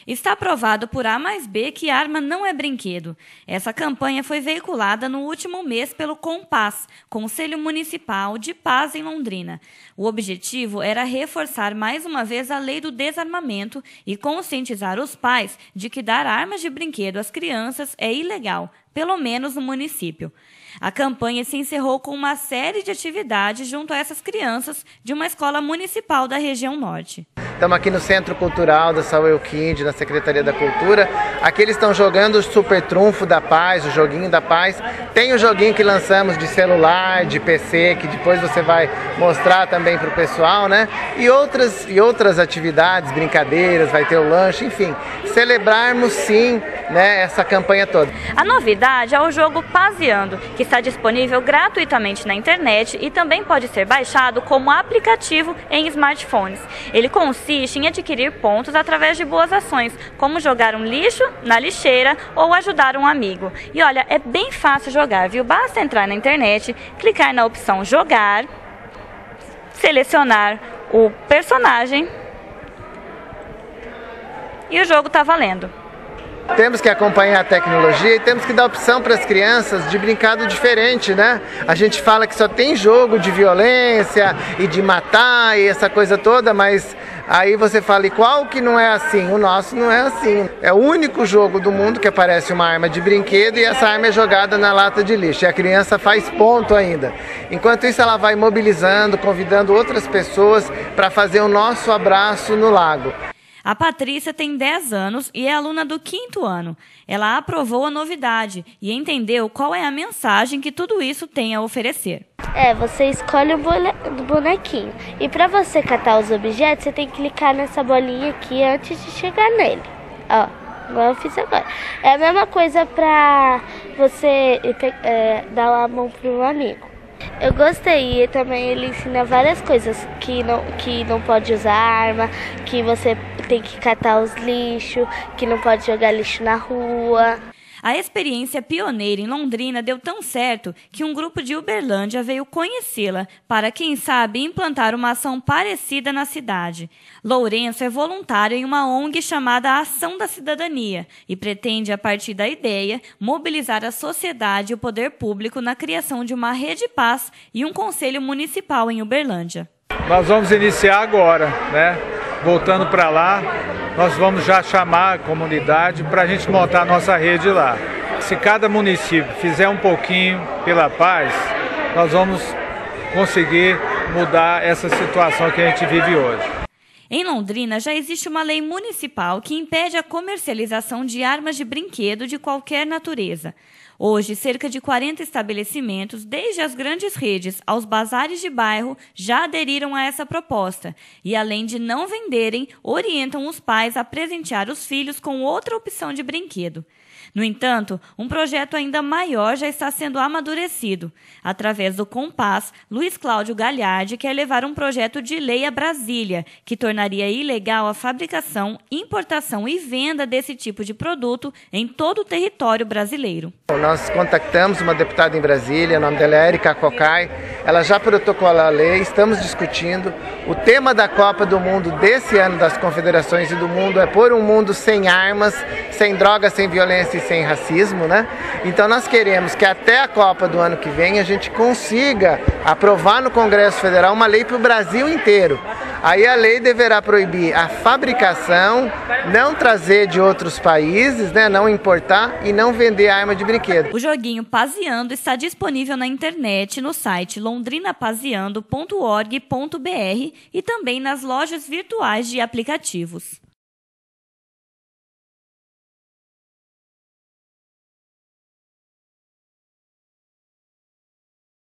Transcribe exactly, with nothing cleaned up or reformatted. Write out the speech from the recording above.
Está provado por A mais B que arma não é brinquedo. Essa campanha foi veiculada no último mês pelo COMPAS, Conselho Municipal de Paz em Londrina. O objetivo era reforçar mais uma vez a lei do desarmamento e conscientizar os pais de que dar armas de brinquedo às crianças é ilegal, pelo menos no município. A campanha se encerrou com uma série de atividades junto a essas crianças de uma escola municipal da região norte. Estamos aqui no Centro Cultural da Saúl Kind, na Secretaria da Cultura. Aqui eles estão jogando o Super Trunfo da Paz, o joguinho da paz. Tem o joguinho que lançamos de celular, de P C, que depois você vai mostrar também para o pessoal, né? E outras, e outras atividades, brincadeiras, vai ter o lanche, enfim. Celebrarmos sim, né, essa campanha toda. A novidade é o jogo Pazeando, que está disponível gratuitamente na internet e também pode ser baixado como aplicativo em smartphones. Ele consiste em adquirir pontos através de boas ações, como jogar um lixo na lixeira ou ajudar um amigo. E olha, é bem fácil jogar, viu? Basta entrar na internet, clicar na opção jogar, selecionar o personagem e o jogo está valendo. Temos que acompanhar a tecnologia e temos que dar opção para as crianças de brincar diferente, né? A gente fala que só tem jogo de violência e de matar e essa coisa toda, mas aí você fala, e qual que não é assim? O nosso não é assim. É o único jogo do mundo que aparece uma arma de brinquedo e essa arma é jogada na lata de lixo. E a criança faz ponto ainda. Enquanto isso, ela vai mobilizando, convidando outras pessoas para fazer o nosso abraço no lago. A Patrícia tem dez anos e é aluna do quinto ano. Ela aprovou a novidade e entendeu qual é a mensagem que tudo isso tem a oferecer. É, você escolhe o bonequinho. E para você catar os objetos, você tem que clicar nessa bolinha aqui antes de chegar nele. Ó, igual eu fiz agora. É a mesma coisa para você é, dar uma mão para um amigo. Eu gostei, e também ele ensina várias coisas, que não, que não pode usar arma, que você tem que catar os lixos, que não pode jogar lixo na rua. A experiência pioneira em Londrina deu tão certo que um grupo de Uberlândia veio conhecê-la para, quem sabe, implantar uma ação parecida na cidade. Lourenço é voluntário em uma O N G chamada Ação da Cidadania e pretende, a partir da ideia, mobilizar a sociedade e o poder público na criação de uma rede paz e um conselho municipal em Uberlândia. Nós vamos iniciar agora, né? Voltando para lá, nós vamos já chamar a comunidade para a gente montar a nossa rede lá. Se cada município fizer um pouquinho pela paz, nós vamos conseguir mudar essa situação que a gente vive hoje. Em Londrina, já existe uma lei municipal que impede a comercialização de armas de brinquedo de qualquer natureza. Hoje, cerca de quarenta estabelecimentos, desde as grandes redes aos bazares de bairro, já aderiram a essa proposta e, além de não venderem, orientam os pais a presentear os filhos com outra opção de brinquedo. No entanto, um projeto ainda maior já está sendo amadurecido. Através do COMPAS, Luiz Cláudio Galhardi quer levar um projeto de lei a Brasília, que tornaria ilegal a fabricação, importação e venda desse tipo de produto em todo o território brasileiro. Nós contactamos uma deputada em Brasília, o nome dela é Érica Cocai. Ela já protocolou a lei, estamos discutindo. O tema da Copa do Mundo desse ano das Confederações e do Mundo é por um mundo sem armas, sem drogas, sem violência e sem racismo, né? Então nós queremos que até a Copa do ano que vem a gente consiga aprovar no Congresso Federal uma lei para o Brasil inteiro. Aí a lei deverá proibir a fabricação, não trazer de outros países, né, não importar e não vender arma de brinquedo. O joguinho Pazeando está disponível na internet no site londrina pazeando ponto org ponto br e também nas lojas virtuais de aplicativos.